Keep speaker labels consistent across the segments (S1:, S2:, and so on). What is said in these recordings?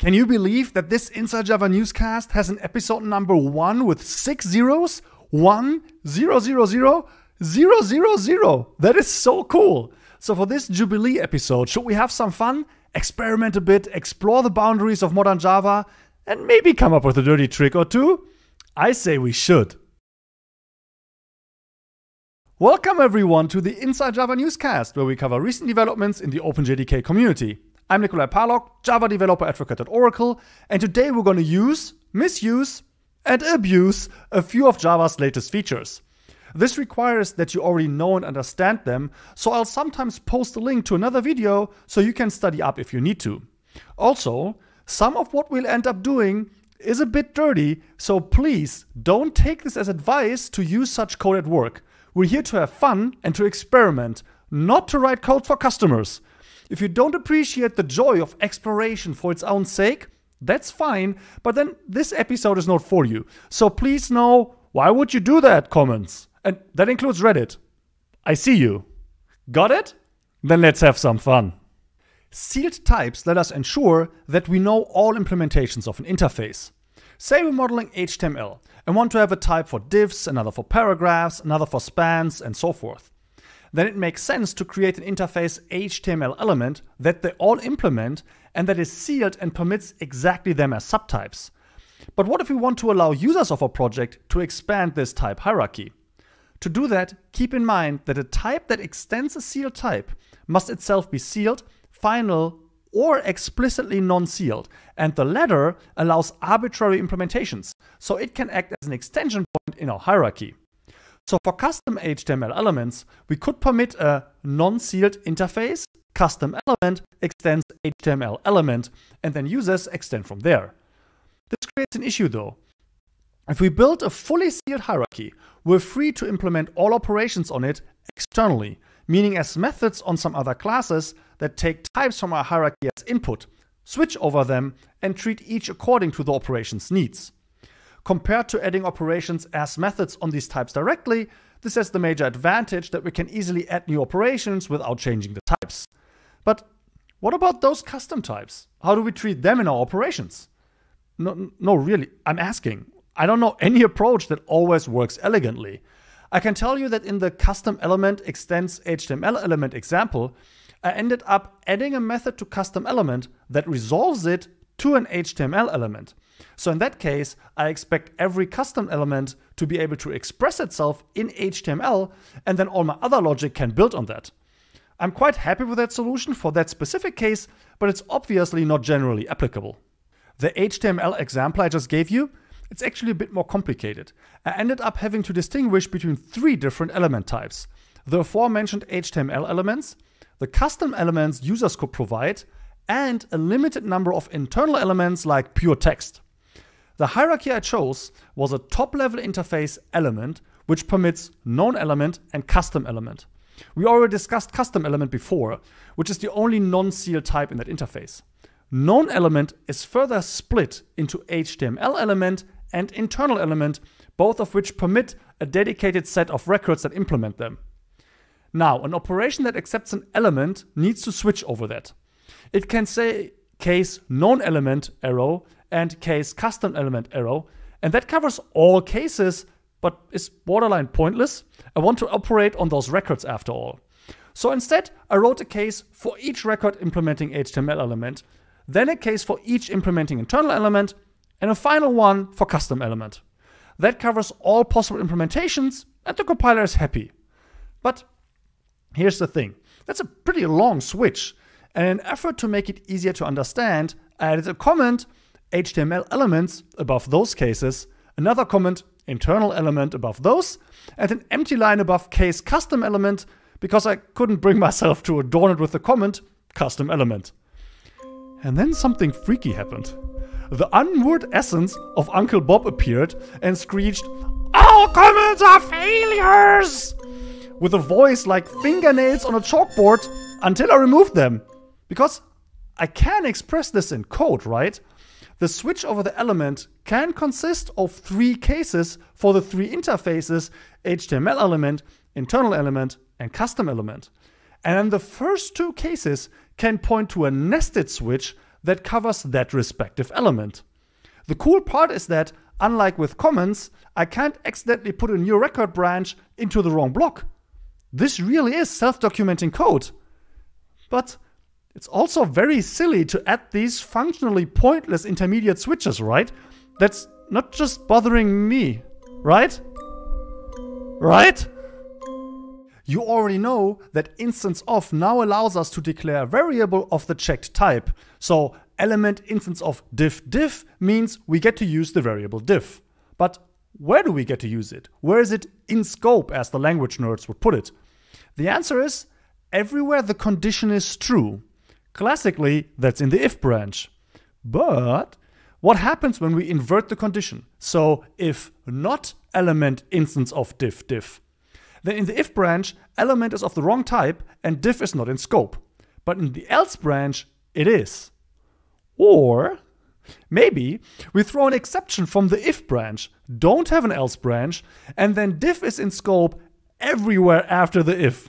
S1: Can you believe that this Inside Java Newscast has an episode number 1 with 6 zeros? 1, 0, 0, 0, 0, 0, 0. That is so cool. So for this Jubilee episode, should we have some fun, experiment a bit, explore the boundaries of modern Java, and maybe come up with a dirty trick or two? I say we should. Welcome everyone to the Inside Java Newscast, where we cover recent developments in the OpenJDK community. I'm Nikolai Parlok, Java developer advocate at Oracle, and today we're going to use, misuse, and abuse a few of Java's latest features. This requires that you already know and understand them, so I'll sometimes post a link to another video so you can study up if you need to. Also, some of what we'll end up doing is a bit dirty, so please don't take this as advice to use such code at work. We're here to have fun and to experiment, not to write code for customers. If you don't appreciate the joy of exploration for its own sake, that's fine, but then this episode is not for you. So please know, why would you do that, comments? And that includes Reddit. I see you. Got it? Then let's have some fun. Sealed types let us ensure that we know all implementations of an interface. Say we're modeling HTML and want to have a type for divs, another for paragraphs, another for spans, and so forth. Then it makes sense to create an interface HTML element that they all implement and that is sealed and permits exactly them as subtypes. But what if we want to allow users of our project to expand this type hierarchy? To do that, keep in mind that a type that extends a sealed type must itself be sealed, final, or explicitly non-sealed, and the latter allows arbitrary implementations, so it can act as an extension point in our hierarchy. So for custom HTML elements, we could permit a non-sealed interface, custom element extends HTML element, and then users extend from there. This creates an issue though. If we build a fully sealed hierarchy, we're free to implement all operations on it externally, meaning as methods on some other classes that take types from our hierarchy as input, switch over them, and treat each according to the operation's needs. Compared to adding operations as methods on these types directly, this has the major advantage that we can easily add new operations without changing the types. But what about those custom types? How do we treat them in our operations? No, really, I'm asking. I don't know any approach that always works elegantly. I can tell you that in the custom element extends HTML element example, I ended up adding a method to custom element that resolves it to an HTML element. So in that case, I expect every custom element to be able to express itself in HTML, and then all my other logic can build on that. I'm quite happy with that solution for that specific case, but it's obviously not generally applicable. The HTML example I just gave you, it's actually a bit more complicated. I ended up having to distinguish between 3 different element types: the aforementioned HTML elements, the custom elements users could provide, and a limited number of internal elements like pure text. The hierarchy I chose was a top-level interface element, which permits known element and custom element. We already discussed custom element before, which is the only non-sealed type in that interface. Known element is further split into HTML element and internal element, both of which permit a dedicated set of records that implement them. Now, an operation that accepts an element needs to switch over that. It can say case known element arrow and case custom element arrow, and that covers all cases, but is borderline pointless. I want to operate on those records after all. So instead, I wrote a case for each record implementing HTML element, then a case for each implementing internal element, and a final one for custom element. That covers all possible implementations, and the compiler is happy. But here's the thing. That's a pretty long switch. And in an effort to make it easier to understand, I added a comment, HTML elements above those cases, another comment, internal element above those, and an empty line above case custom element, because I couldn't bring myself to adorn it with the comment, custom element. And then something freaky happened. The unmoored essence of Uncle Bob appeared and screeched, "All comments are failures!" with a voice like fingernails on a chalkboard until I removed them. Because I can express this in code, right? The switch over the element can consist of 3 cases for the 3 interfaces, HTML element, internal element, and custom element. And then the first 2 cases can point to a nested switch that covers that respective element. The cool part is that, unlike with comments, I can't accidentally put a new record branch into the wrong block. This really is self-documenting code. But it's also very silly to add these functionally pointless intermediate switches, right? That's not just bothering me, right? Right? You already know that Instanceof now allows us to declare a variable of the checked type. So element instance of diff means we get to use the variable diff. But where do we get to use it? Where is it in scope, as the language nerds would put it? The answer is everywhere the condition is true. Classically, that's in the if branch. But what happens when we invert the condition? So if not element instance of diff, then in the if branch, element is of the wrong type and diff is not in scope. But in the else branch, it is. Or maybe we throw an exception from the if branch, don't have an else branch, and then diff is in scope everywhere after the if.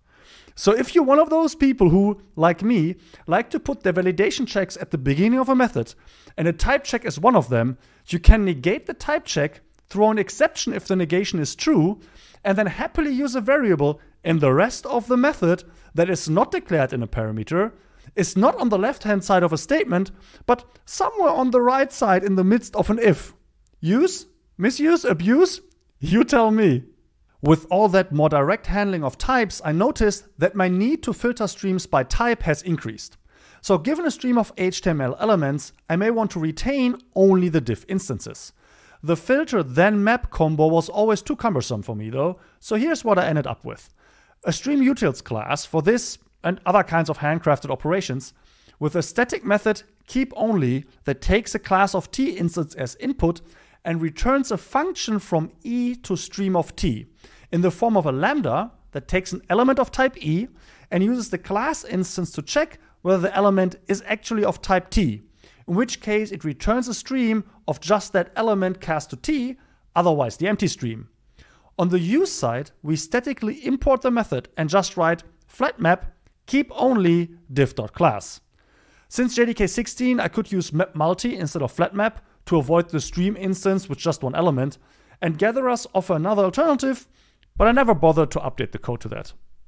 S1: So if you're one of those people who, like me, like to put their validation checks at the beginning of a method, and a type check is one of them, you can negate the type check, throw an exception if the negation is true, and then happily use a variable in the rest of the method that is not declared in a parameter, is not on the left-hand side of a statement, but somewhere on the right side in the midst of an if. Use? Misuse? Abuse? You tell me. With all that more direct handling of types, I noticed that my need to filter streams by type has increased. So given a stream of HTML elements, I may want to retain only the diff instances. The filter then map combo was always too cumbersome for me though, so here's what I ended up with. A stream utils class for this and other kinds of handcrafted operations with a static method keepOnly that takes a class of t instance as input and returns a function from e to stream of t in the form of a lambda that takes an element of type e and uses the class instance to check whether the element is actually of type t, in which case it returns a stream of just that element cast to t, otherwise the empty stream. On the use side, we statically import the method and just write flatmap keepOnly diff.class. Since JDK 16, I could use mapMulti instead of flatmap to avoid the stream instance with just one element, and gatherers offer another alternative, but I never bothered to update the code to that.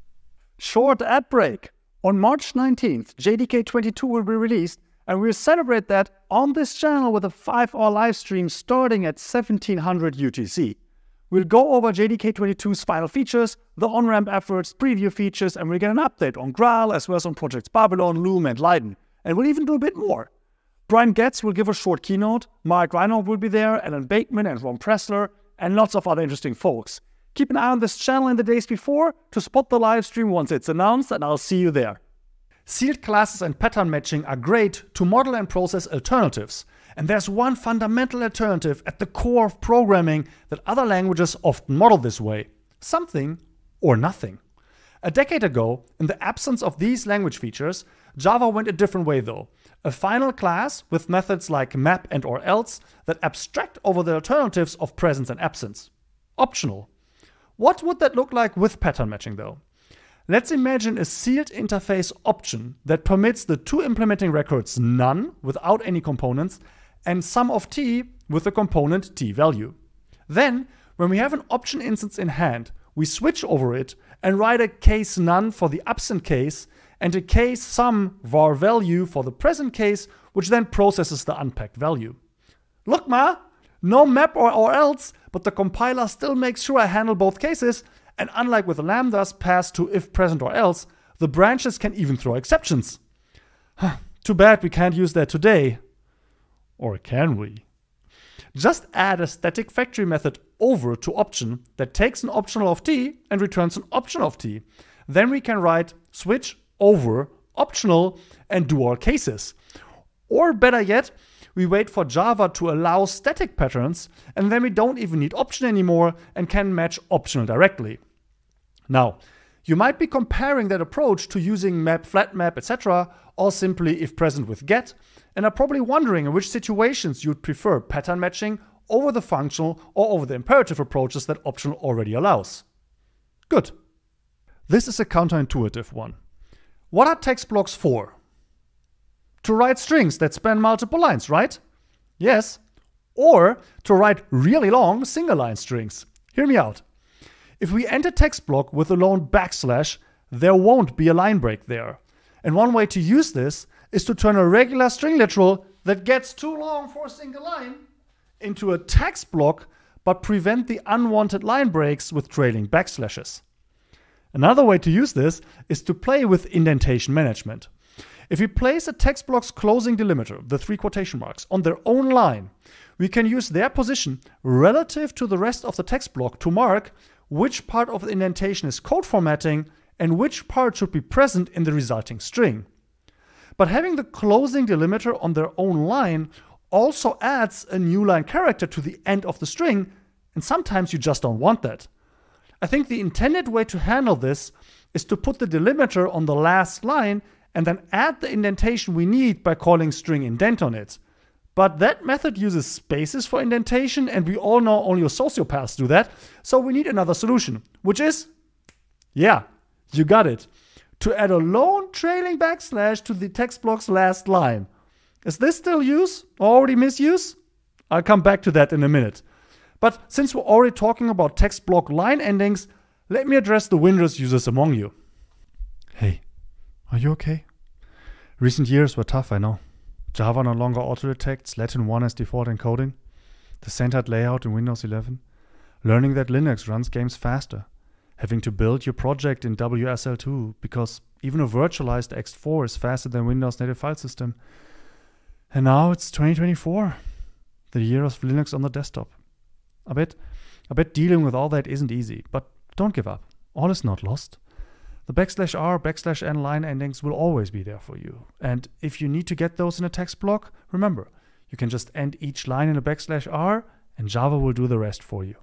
S2: Short ad break. On March 19th, JDK 22 will be released, and we'll celebrate that on this channel with a 5-hour live stream starting at 1700 UTC. We'll go over JDK 22's final features, the on-ramp efforts, preview features, and we'll get an update on Graal as well as on projects Babylon, Loom, and Leiden. And we'll even do a bit more. Brian Getz will give a short keynote, Mark Reinhold will be there, Alan Bakeman and Ron Pressler, and lots of other interesting folks. Keep an eye on this channel in the days before to spot the live stream once it's announced, and I'll see you there.
S1: Sealed classes and pattern matching are great to model and process alternatives. And there's one fundamental alternative at the core of programming that other languages often model this way. Something or nothing. A decade ago, in the absence of these language features, Java went a different way though. A final class with methods like map and or else that abstract over the alternatives of presence and absence. Optional. What would that look like with pattern matching though? Let's imagine a sealed interface option that permits the two implementing records none without any components and sum of t with the component t value. Then, when we have an option instance in hand, we switch over it and write a case none for the absent case and a case sum var value for the present case, which then processes the unpacked value. Look ma, no map or else, but the compiler still makes sure I handle both cases, and unlike with lambdas passed to if present or else, the branches can even throw exceptions. Too bad we can't use that today. Or can we? Just add a static factory method over to option that takes an optional of t and returns an option of t. Then we can write switch over optional and do our cases. Or better yet, we wait for Java to allow static patterns, and then we don't even need option anymore and can match optional directly. Now, you might be comparing that approach to using map, flatmap, etc., or simply if present with get, and are probably wondering in which situations you'd prefer pattern matching over the functional or over the imperative approaches that optional already allows. Good. This is a counterintuitive one. What are text blocks for? to write strings that span multiple lines, right? Yes. Or to write really long single-line strings. Hear me out. If we enter text block with a lone backslash, there won't be a line break there. And one way to use this is to turn a regular string literal that gets too long for a single line into a text block, but prevent the unwanted line breaks with trailing backslashes. Another way to use this is to play with indentation management. If we place a text block's closing delimiter, the 3 quotation marks, on their own line, we can use their position relative to the rest of the text block to mark which part of the indentation is code formatting and which part should be present in the resulting string. But having the closing delimiter on their own line also adds a new line character to the end of the string, and sometimes you just don't want that. I think the intended way to handle this is to put the delimiter on the last line and then add the indentation we need by calling string indent on it. But that method uses spaces for indentation, and we all know only sociopaths do that, so we need another solution, which is, yeah, you got it, to add a lone trailing backslash to the text block's last line. Is this still use or already misuse? I'll come back to that in a minute. But since we're already talking about text block line endings, let me address the Windows users among you. Hey, are you okay? Recent years were tough, I know. Java no longer auto-detects Latin 1 as default encoding, the centered layout in Windows 11, learning that Linux runs games faster, having to build your project in WSL2 because even a virtualized ext4 is faster than Windows native file system. And now it's 2024, the year of Linux on the desktop. I bet dealing with all that isn't easy, but don't give up. All is not lost. The /r/n line endings will always be there for you. And if you need to get those in a text block, remember, you can just end each line in a /r and Java will do the rest for you.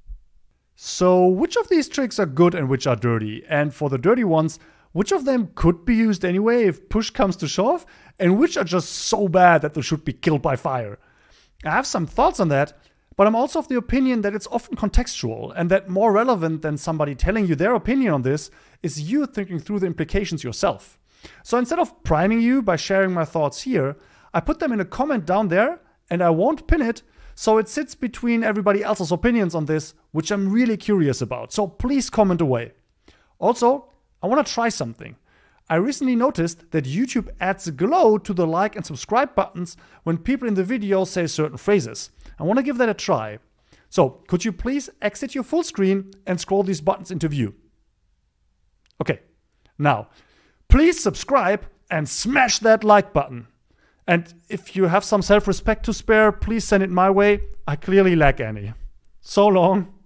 S1: So which of these tricks are good and which are dirty? And for the dirty ones, which of them could be used anyway if push comes to shove? And which are just so bad that they should be killed by fire? I have some thoughts on that, but I'm also of the opinion that it's often contextual and that more relevant than somebody telling you their opinion on this is you thinking through the implications yourself. So instead of priming you by sharing my thoughts here, I put them in a comment down there and I won't pin it, so it sits between everybody else's opinions on this, which I'm really curious about. So please comment away. Also, I want to try something. I recently noticed that YouTube adds a glow to the like and subscribe buttons when people in the video say certain phrases. I want to give that a try. So could you please exit your full screen and scroll these buttons into view? Okay, now please subscribe and smash that like button. And if you have some self-respect to spare, please send it my way. I clearly lack any. So long.